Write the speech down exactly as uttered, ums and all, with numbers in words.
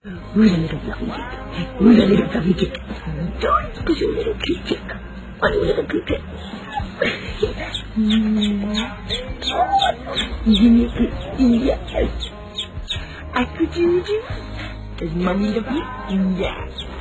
Udah little fluffy cake. Udah little fluffy cake. Don't push your little cute cake. On your little cute cake. Ini India. Aku jujur. Does mommy love you? India.